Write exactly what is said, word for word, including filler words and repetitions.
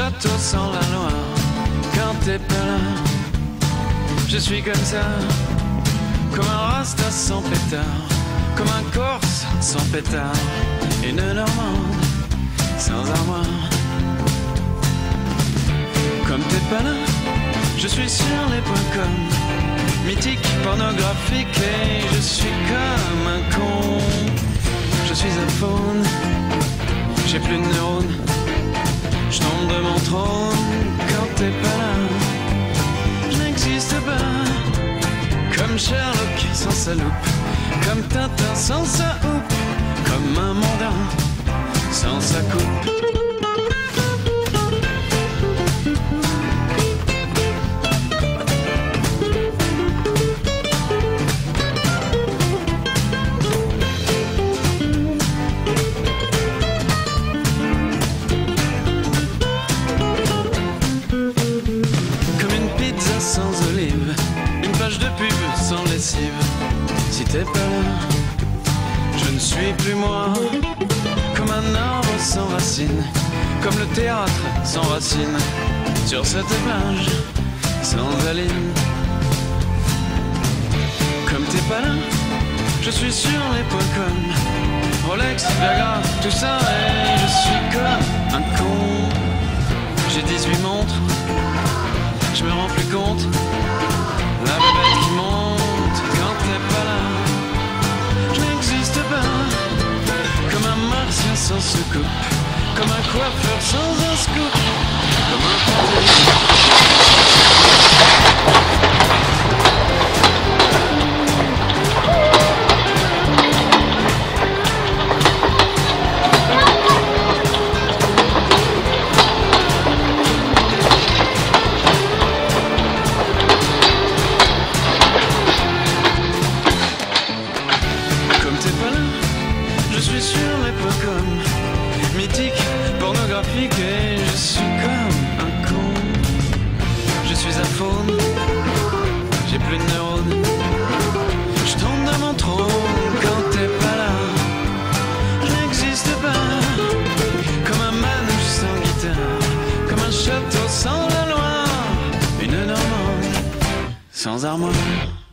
château sans la loi. Quand t'es pas là, je suis comme ça, comme un rasta sans pétard, comme un corse sans pétard, une normande sans armoire. Comme t'es pas là, je suis sur les points com, mythique, pornographique, et je suis comme un con. Je suis un faune, j'ai plus de neurones, je tombe de mon trône. Quand t'es pas là, je n'existe pas, comme Sherlock sans sa loupe, comme Tintin sans sa houppe, comme un mondain sans sa coupe. Sans olive, une page de pub sans lessive. Si t'es pas là, je ne suis plus moi, comme un arbre sans racines, comme le théâtre sans racines, sur cette plage sans aline. Comme t'es pas là, je suis sur les points com, Rolex, Viagra, tout ça, et je suis comme un con. J'ai dix-huit montres, je me rends plus compte, la bébête qui monte quand t'es pas là. Je n'existe pas, comme un martien sans soucoupe, comme un coiffeur sans un scoop, comme un pantalon. Je suis sur les points com, mythique, pornographique, et je suis comme un con. Je suis un faune, j'ai plus de neurones, je tombe de mon trône quand t'es pas là. Je n'existe pas, comme un manouche sans guitare, comme un château sans la loi, une normande sans armoire.